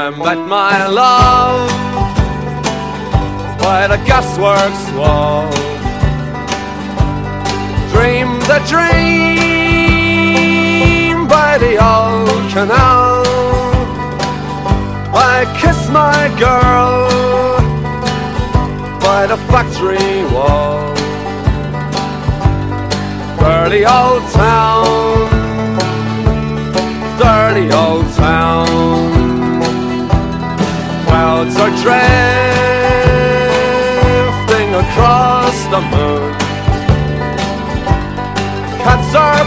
met my love by the gasworks wall. Dreamed a dream by the old canal. I kissed my girl by the factory wall. Dirty old town, dirty old town. Clouds are drifting across the moon. Cats are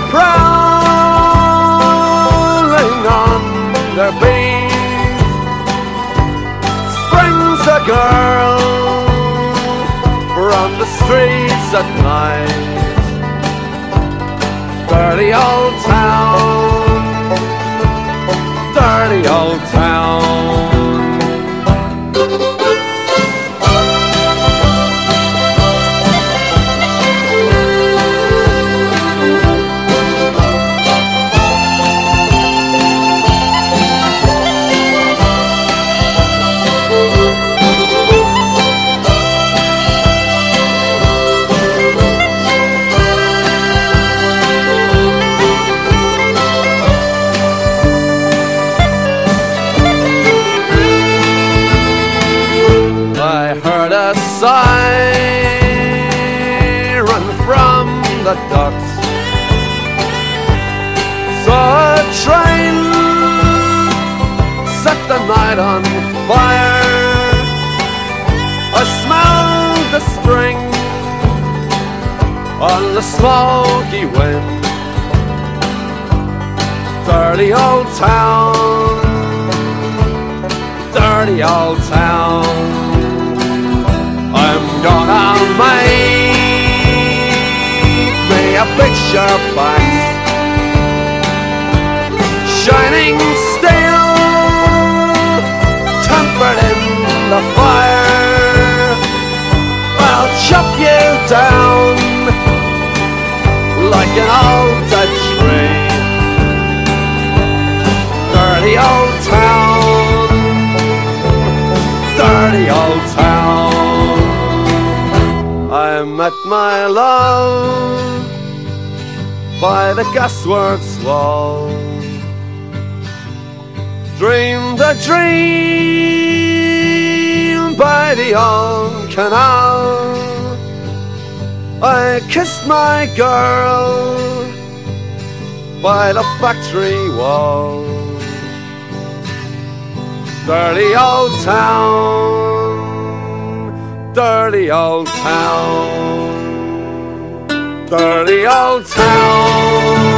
prowling on their beat. Springs a girl from the streets at night. Dirty old town, dirty old town. Siren from the docks. Saw a train set the night on fire. I smelled the spring on the smoky wind. Dirty old town, dirty old town. I'm gonna make me a picture box, shining steel, tempered in the fire. I'll chop you down like an old dead tree. Dirty old town, dirty old town. I met my love by the gasworks wall. Dreamed a dream by the old canal. I kissed my girl by the factory wall. Dirty old town, dirty old town, dirty old town.